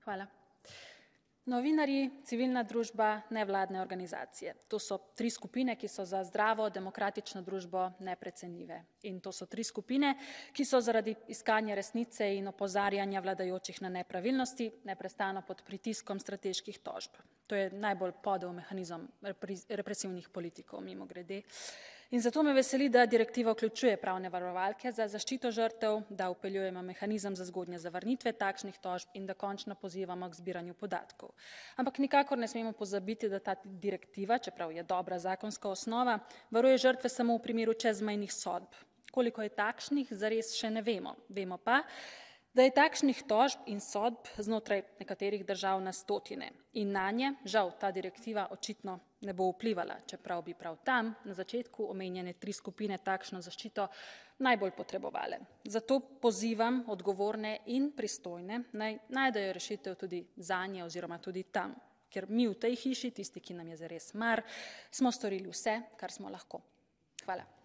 Hvala. Novinarji, civilna družba, nevladne organizacije. To so 3 skupine, ki so za zdravo, demokratično družbo neprecenljive. In to so 3 skupine, ki so zaradi iskanja resnice in opozarjanja vladajočih na nepravilnosti neprestano pod pritiskom strateških tožb. To je najbolj podel mehanizem represivnih politikov, mimogrede. In zato me veseli, da direktiva vključuje pravne varovalke za zaščito žrtev, da vpeljujemo mehanizem za zgodnje zavrnitve takšnih tožb in da končno pozivamo k zbiranju podatkov. Ampak nikakor ne smemo pozabiti, da ta direktiva, čeprav je dobra zakonska osnova, varuje žrtve samo v primeru čezmejnih sodb. Koliko je takšnih, zares še ne vemo. Vemo pa, da je takšnih tožb in sodb znotraj nekaterih držav na stotine. In nanje, žal, ta direktiva očitno ne bo vplivala, čeprav bi prav tam na začetku omenjene 3 skupine takšno zaščito najbolj potrebovale. Zato pozivam odgovorne in pristojne, naj najdejo rešitev tudi zanje oziroma tudi tam, ker mi v tej hiši, tisti, ki nam je zares mar, smo storili vse, kar smo lahko. Hvala.